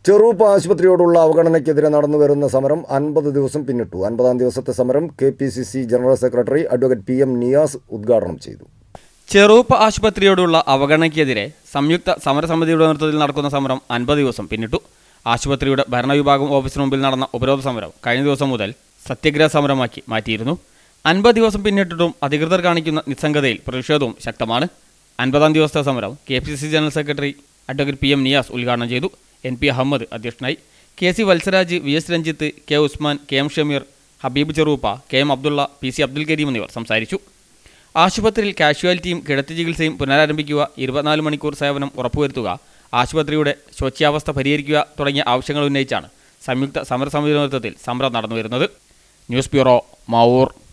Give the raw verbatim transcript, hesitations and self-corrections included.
ചെറുപ്പ ആശുപത്രിയോടുള്ള അവഗണനയ്ക്കെതിരെ നടന്നുവരുന്ന സമരം അൻപത് ദിവസം പിന്നിട്ടു. അൻപതാം ദിവസത്തെ സമരം K P C C general secretary advocate P M Niyas ഉദ്ഘാടനം ചെയ്തു. ചെറുപ്പ ആശുപത്രിയോടുള്ള അവഗണനയ്ക്കെതിരെ സംയുക്ത സമരസമിതിയുടെ നേതൃത്വത്തിൽ നടക്കുന്ന സമരം അൻപത് ദിവസം പിന്നിട്ടു. ആശുപത്രിയുടെ ഭരണവിഭാഗം ഓഫീസിന് മുമ്പിൽ നടന്ന ഉപരോധ സമരം കഴിഞ്ഞ ദിവസം മുതൽ സത്യഗ്രഹ സമരമാക്കി മാറ്റിയിരുന്നു. അൻപത് ദിവസം പിന്നിട്ടിട്ടും അധികൃതർ കാണിക്കുന്ന നിസ്സംഗതയിൽ പ്രതിഷേധവും ശക്തമാണ്. അൻപതാം ദിവസത്തെ സമരം K P C C general secretary advocate P M Niyas ഉദ്ഘാടനം ചെയ്തു. എൻ പി അഹമ്മദ് അധ്യക്ഷനായി. K C Valsaraj, V S Ranjith, K Usman, K M Shameer, Habeeb Cheruppa, K M Abdulla, P C Abdul Kareem എന്നിവർ സംസാരിച്ചു. ആശുപത്രിയിൽ കാഷ്വാലിറ്റിയും കിടത്തി ചികിത്സയും പുനരാരംഭിക്കുക, ഇരുപത്തിനാല് മണിക്കൂർ സേവനം ഉറപ്പുവരുത്തുക, ആശുപത്രിയുടെ ശോച്യാവസ്ഥ പരിഹരിക്കുക തുടങ്ങിയ ആവശ്യങ്ങൾ ഉന്നയിച്ചാണ് സംയുക്ത സമരസമിതി നേതൃത്വത്തിൽ സമരം നടന്നുവരുന്നത്. News bureau, Mavoor.